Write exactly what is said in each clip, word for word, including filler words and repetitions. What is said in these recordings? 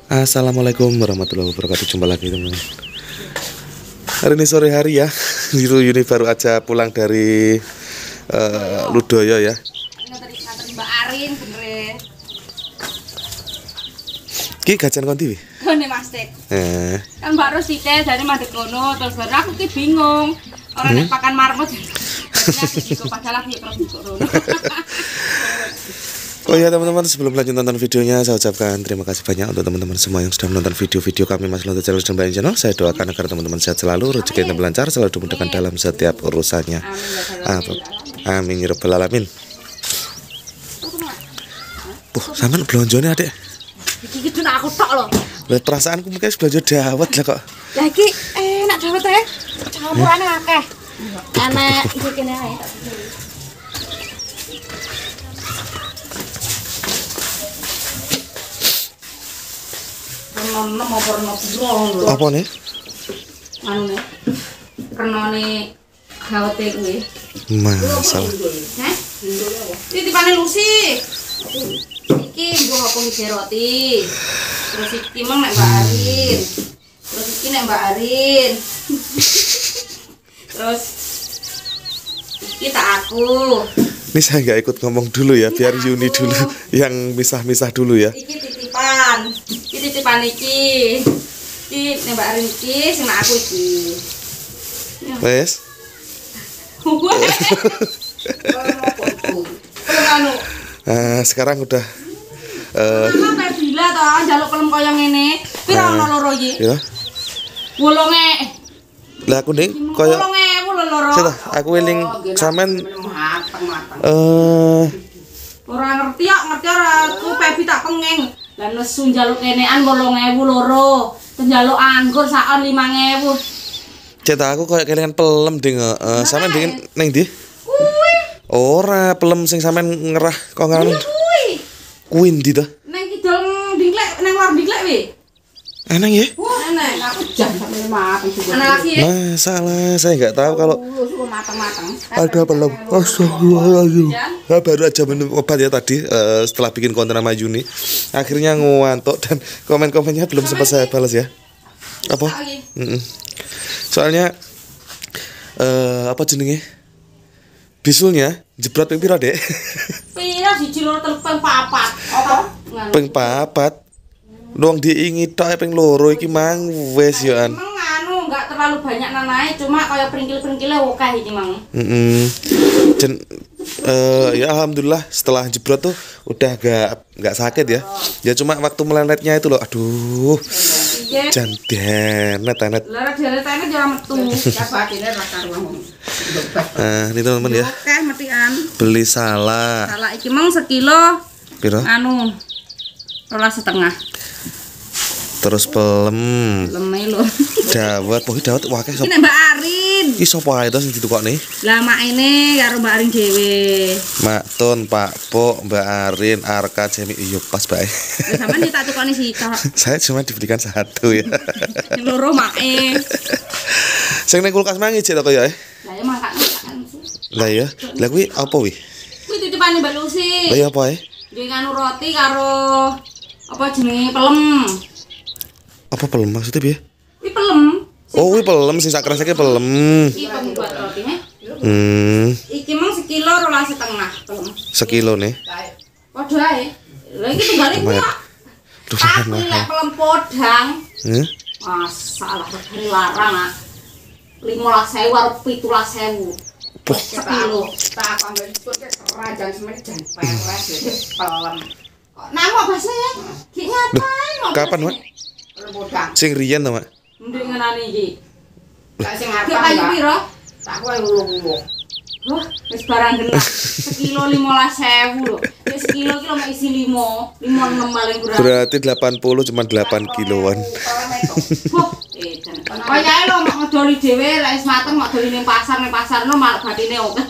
Assalamualaikum warahmatullahi wabarakatuh. Jumpa lagi teman-teman. Hari ini sore hari ya. Itu Yuni baru aja pulang dari uh, Ludoyo ya. Mbak Arin bener. Ki gajan konti wi. Gone Mas Tek. Eh. Kan baru sithik dari madhep kono terus baru aku ki bingung. Ora nek pakan marmut. Padahal aku terus kono. Oh ya teman-teman, sebelum lanjut nonton videonya, saya ucapkan terima kasih banyak untuk teman-teman semua yang sudah menonton video-video kami Mas Loto Channel dan Bayan Channel. Saya doakan agar teman-teman sehat selalu, rezekinya lancar, selalu dimudahkan dalam setiap urusannya. Amin. Amin ya rabbal alamin. Puh, sampean blonjone Adek. Iki kudu aku tok lho. Lah perasaanku mungkin blonjo dawet lah kok. Lah iki enak dawet e. Campurane akeh. Enak iki kene ae. Nono mau pernah lho. Apa nih? Anu nih. Renone gawete kuwi. Masalah. Heh? Iki dipane Lucy. Iki nggo apa iki roti. Terus iki meng nek Mbak Arin. Terus iki nek Mbak Arin. Terus iki tak aku. Ini saya nggak ikut ngomong dulu ya, biar Yuni dulu yang misah-misah dulu ya. Iki titipan. Iki titipan iki. Iki nek Mbak Arin iki sing aku iki. Wes. Nah, sekarang udah eh uh, bila toh njaluk pelem kaya ngene. Pira ono loro iki? Ya. wolong e. Lah aku ning kaya wolong ewu lho loro. Sita, aku eling sampean eh ora ngerti kok, ngerti ora aku pebi tak pengeng. Lah nesu njaluk kenean wolong ewu loro. Njaluk anggur sakon limang ewu. Ceta aku kaya kelingan pelem ding heeh. Sampean dingin ning ndi? Kuwi. Ora, pelem sing sampean ngerah kok ngono. Kuwi. Kuwi ndi to? Nang kidul dinglek, nang luar dinglek wi. Eneng ya? Enak, aku jam sampe mateng juga. Anak lagi ya? Masalah, saya nggak tahu kalau mateng-mateng. ada pelem. Astagfirullahaladzim. Saya baru aja minum obat ya tadi uh, setelah bikin konten sama Yuni. Akhirnya ngantuk dan komen-komennya belum sempat saya balas ya. Apa? Mm -mm. Soalnya uh, apa jenenge? Bisulnya jebrot ping pira, Dek? Pira siji loro telu ping papat. Apa? Ping papat. Luang diingi tok ping loro iki mang wis ya an. Emang anu enggak terlalu banyak nanae, cuma kaya pringkil-pringkile akeh iki mang. Heeh. Dan uh, ya alhamdulillah setelah jebrot tuh udah gak gak sakit ya. Ya cuma waktu melenetnya itu loh, aduh. Jan denet tenet. Lah denet tenet yo metu. Kabadine ra karuan. Nah, ini teman-teman ya. Oke, metian. Beli salak. Salak iki mang sekilo. Piro? Anu. Rolas setengah. Terus pelem. Leme lho. Dawet, pokoke dawet wakeh sop. Iki nek Mbak Arin. Iki sapa ae to sing ditukokne? Lah makene karo Mbak Arin dhewe. Mak Tun, Pak Pok, Mbak Arin, Arka, Jemi, iya pas bae. Lah sampean tak tukokne sitok. Saya cuma dibelikan satu ya. Loro make. Sing ning kulkas mang ijek to kaya eh. Lah ya makan. Lah ya, lah kuwi apa wi? Kuwi titipane Mbak Lucy. Lah ya apa ae? Dia nganu roti karo apa jenenge pelem. Apa pelem maksudnya piye? Kuwi pelem. Oh, kuwi pelem sing sak kreseke pelem. Iki pembuat rotine. Hmm. Iki mung sekilo rolas setengah pelem. Sekilo nih. Padha ae. Lah iki tunggale kuwi. Duh, Tapi nek pelem podang. Heeh. Masalah regane larang ah. lima belas ribu karo tujuh belas ribu. Sekilo. Tak ambil disebutke keranjang semene jan peres pelem. Nang kok basa ya? Ki ngapain kok? Kapan, Mak? Podang. Sing riyen to, Mak? Ndek ngenani iki. Lah sing arep kayu piro? Tak kowe lulu. Wah, wis barang genah. Sekilo lima belas ribu lho. Ya sekilo ki lho isi lima, lima enam paling kurang. Berarti delapan puluh cuma delapan kiloan. Wah, edan. Kayae lho mak ngedoli dhewe lek wis mateng mak doli ning pasar, ning pasarno malah batine oke.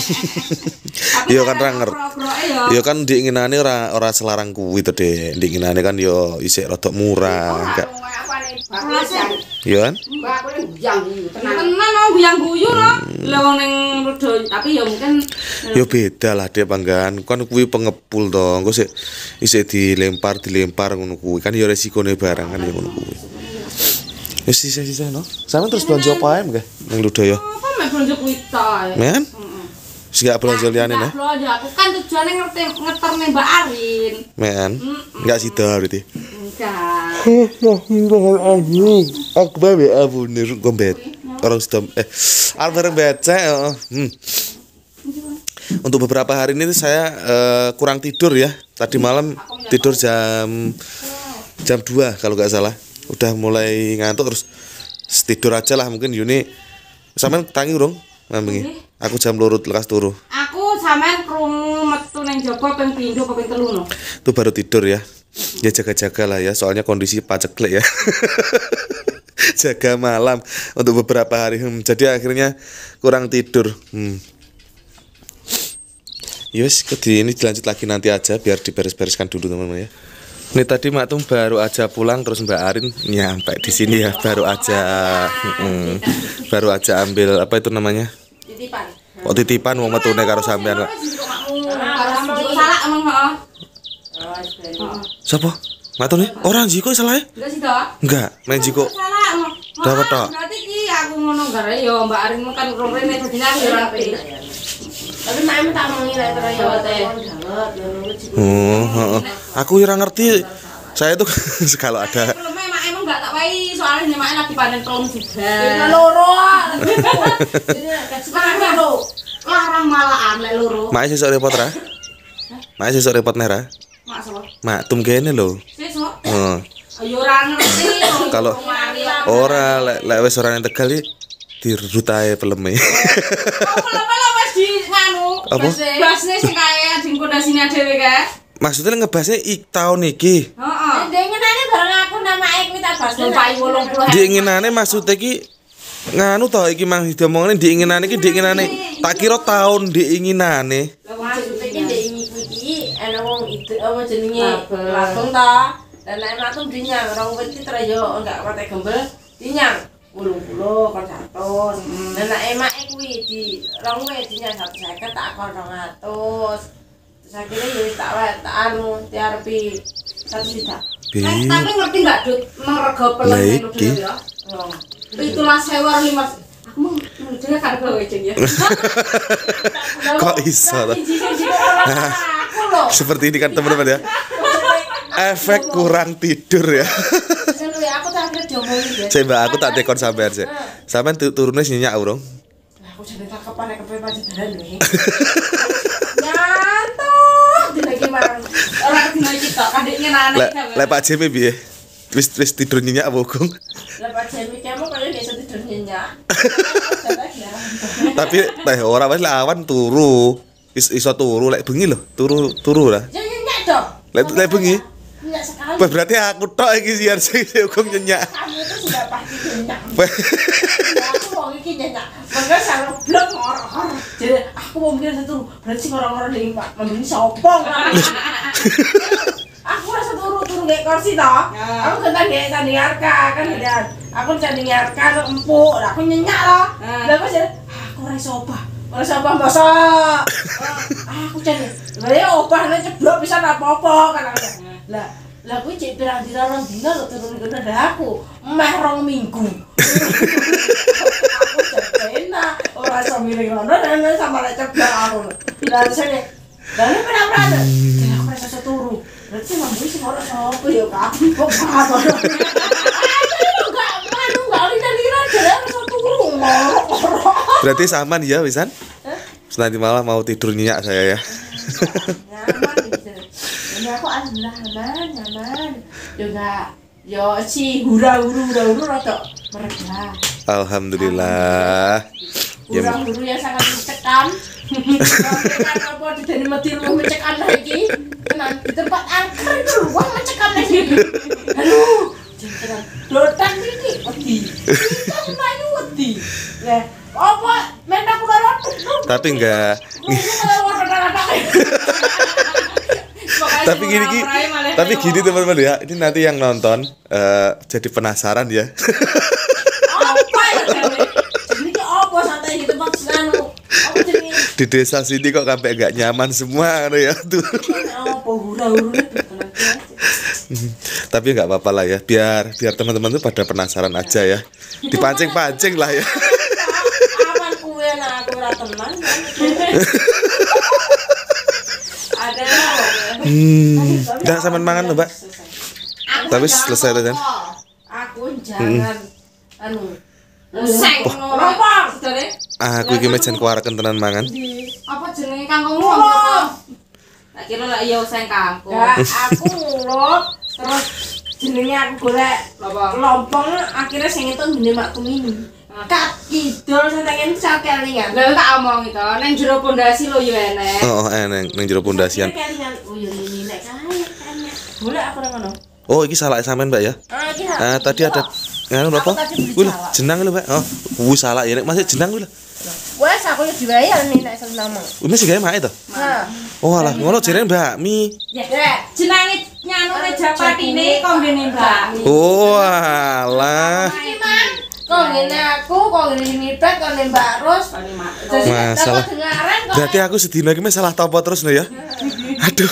Iya kan ranger. Iya kan diinginane ora ora selarang kuwi to, Dek. Diinginane kan yo isih rada murah. Enggak. Bakalan. Iya kan? Mbak aku ning buyang guyu tenan. Tenan mau buyang guyu lho. Lah wong ning Rudo tapi ya mungkin Ya beda lah dia panggan. Kan kuwi pengepul to. Engko sik isih dilempar dilempar ngono kuwi. Kan ya resikone barang kan ya ngono kuwi. Ya sisa-sisa no. Sampe terus belanja apa ae nggih ning Ludo ya? apa mek belanja kuwi ta. Men? Wis gak belanja liyane Nah, nah. belanja aku kan tujuane ngerti ngeterne Mbak Arin. Men. Enggak sida berarti. Enggak. Aku bae abu niru gombet. Orang sedom eh albar becek. Hmm. Untuk beberapa hari ini saya uh, kurang tidur ya. Tadi malam tidur jam jam dua kalau nggak salah. Udah mulai ngantuk terus tidur aja lah mungkin Yuni. Sampean tangi urung ngambengi. Aku jam loro lekas turu. Aku sampean krungu metu ning jaba ping pindho apa ping telu no. Itu baru tidur ya. Ya jaga-jaga lah ya, soalnya kondisi paceklek ya. Jaga malam untuk beberapa hari. Hmm, jadi akhirnya kurang tidur. Hmm. Yus, ke ini dilanjut lagi nanti aja biar diberes-bereskan dulu teman-teman ya. Ini tadi Mak Tum baru aja pulang terus Mbak Arin nyampe di sini ya, baru aja hmm, baru aja ambil apa itu namanya? Titipan. Oh titipan wong metune karo sampean Pak. Salah emang heeh. Siapa? Mak Tum nih? Orang Jiko salah ya? Enggak sih toh? Enggak, main Jiko. Salah emang. Dapat tok. Berarti ki aku ngono gara ya Mbak Arin kan rene dadi aku ya rapi. Tapi mak tak mengira terus ya teh. Oh, heeh. Aku ora ngerti. Saya tuh kalau ada Belum emang emang enggak tak wae soalnya nyemak lagi panen telung juga. Ya loro. Sekarang lho. Larang malahan lek loro. Mak sesuk repot ra? Mak sesuk repot nih ra? Mak sapa? Mak Tum kene lho. Sesuk. Heeh. Ayo ora ngerti. Kalau ora lek lek wis ora nang Tegal iki dirut ae peleme. Apa lho wis di nganu. Apa? Basne sing kae ding pondasine dhewe kae. Maksudnya ngebahasnya ik tahun iki. Heeh. Dengenane bareng aku namake kuwi tak bas. Pai wolong puluh. Diinginane maksudnya iki nganu to iki mang diomongane diinginane iki diinginane. Tak kira tahun diinginane. Maksudnya iki ndek ingi kuwi iki ana wong ide apa jenenge langsung ta. Dan nek langsung dinyang rong wedi terus yo enggak kate gembel dinyang wolong puluh kon seratus. Dan nek emake kuwi di rong wedi dinyang seratus lima puluh tak kon rong atus. Saya kira ya tak wae tak anu diarepi satu juta. Bi. Tapi ngerti enggak Dut mergo pelem Lah iki. ya. Itulah sewa lima. Aku mau dhewe kan gawe jeng ya. Kok iso to? Aku lho. Seperti ini kan teman-teman ya. Efek kurang tidur ya. Sen aku tak kira diomongin ya. Saya Mbak aku tak tekon sampean sih. Sampean tu- turune nyenyak urung? Aku jadi tangkepan nek kepe pajedaran lho. Nyantuk dilagi marang. Ora dina iki tok kadekne nane. Lek lek Pak Jemi piye? Wis wis tidur nyenyak apa Gong? Lepas jam iki kamu kaya biasa tidur nyenyak. Tapi teh ora wis lek awan turu. Is, iso turu lek bengi lho, turu turu lah. Ya nyenyak dong. Lek lek bengi. Nyenyak sekali. Wah, berarti aku tok iki siar sing Gong nyenyak. Kamu itu sudah pasti nyenyak. Ya, aku mau iki nyenyak. Maka saya blok ngorok. Jadi aku mau mikir satu, berarti orang-orang di Pak membeli sopong. Aku rasa turu-turu kayak kursi toh. Aku kena kayak tanding arka kan dan aku tanding arka empuk, aku nyenyak loh. Lah aku jadi aku rasa obah. Rasa obah bosok. Aku jadi, lah obah nek ceblok bisa apa-apa kan aku. Lah lah kuwi cek pirang dina rong dina lho turun kene aku. Meh rong minggu. Aku cepena ora iso miring ngono dan sama lek ceblok aku. Lah sene. Lah nek pernah-pernah. Jadi aku rasa turu. Berarti mambu sing ora sapa ya Kak. Kok apa. Aduh enggak manu enggak lina-lina jare rasa turu. Berarti aman ya wisan? Nanti malam mau tidur nyenyak saya ya. Nyaman gitu. Ini aku alhamdulillah aman, nyaman. Juga yo si hura-huru hura-huru rada mereda. Alhamdulillah. Ya, Hura-huru yang sangat mencekam. Mencekam apa di dalam mati rumah mencekam lagi. Tenan di tempat angker itu wah mencekam lagi. Aduh, jangan dotan iki wedi. Kita mayu wedi. Lah, apa men aku karo tapi enggak. Tapi gini ki, tapi gini teman-teman ya, ini nanti yang nonton eh, jadi penasaran ya. Apa ya jane? Ini ki apa santai gitu Bang anu. Apa jenenge? Di desa sini kok sampai gak nyaman semua ano ya tuh. Apa hura-hurane tenang. Tapi nggak apa-apa lah ya, biar biar teman-teman tuh pada penasaran aja ya. Dipancing-pancing lah ya. Aman kuwe nah aku ora tenan. Ada Hmm, nggak sampean mangan loh, Mbak. Tapi selesai tuh kan. Aku jangan anu Seng ngono. Apa? Sedane. Aku iki mejen kuaraken tenan mangan. Apa jenenge kangkungmu apa? Tak kira lah iya seng kangkung. Ya, aku nguluk terus jenenge aku golek Apa? lompong akhirnya sing itu ngene makku mini. Kat kidul santengen sak kelingan. Lah tak omong itu, neng jero pondasi lho yo enek. Oh, eneng ning jero pondasian. Kelingan. Oh ya ini nek kae kayaknya. Golek apa nang ngono? Oh, iki salah sampean, Mbak ya. Ah, iki. Ah, tadi ada nganu apa? Kuwi lho, jenang lho, Mbak. Oh, kuwi salah ya nek masih jenang kuwi lho. Wes aku yo dibayar nih nek seneng. Kuwi masih gawe mae to? Nah. Oh, alah, ngono jenenge bakmi. Ya, jenenge nyanune Japatine kok ngene Mbak. Oh, alah. Iki man, kok ngene aku, kok ngene mipet, kok ngene Mbak Ros. Jadi Masalah. aku dengaran kok. Berarti aku sedina iki salah topo terus lho ya. Aduh.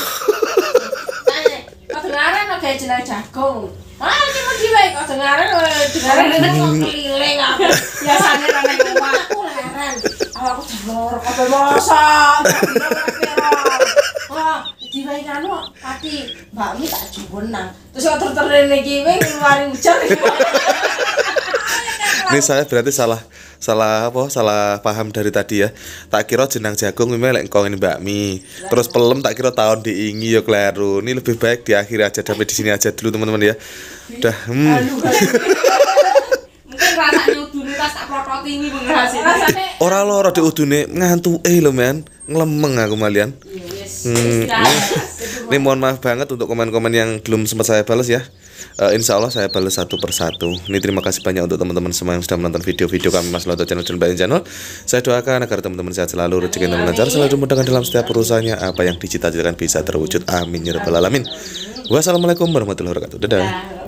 Kok dengaran kok gawe jeneng jagung. Ah, iki mau diwe kok dengaran dengaran kok keliling aku. Biasane ra nang omah. Aku leren. Aku jemur kabeh masak. Wah, diwe kanu pati bakmi tak juwenang. Terus kok terterene iki wing ngeluari ujar. Ini saya berarti salah salah apa? Salah paham dari tadi ya. Tak kira jenang jagung memang lek engko ngene bakmi. Terus pelem tak kira tahun diingi ya kleru. Ini lebih baik diakhiri aja sampai di sini aja dulu teman-teman ya. Udah. Hmm. Mungkin rasane udune tas tak prototi iki bener hasilnya. Rasane Ora loro di udune ngantuke lho men. Nglemeng aku malian. Yes. Hmm. Ini mohon maaf banget untuk komen-komen yang belum sempat saya balas ya. Uh, insya Allah saya balas satu persatu. Ini terima kasih banyak untuk teman-teman semua yang sudah menonton video-video kami Mas Loto channel channel channel. Saya doakan agar teman-teman sehat selalu, rezeki dan lancar, selalu dimudahkan dalam setiap urusannya. Apa yang dicita-citakan bisa terwujud. Amin ya rabbal alamin. Wassalamualaikum warahmatullahi wabarakatuh. Dadah.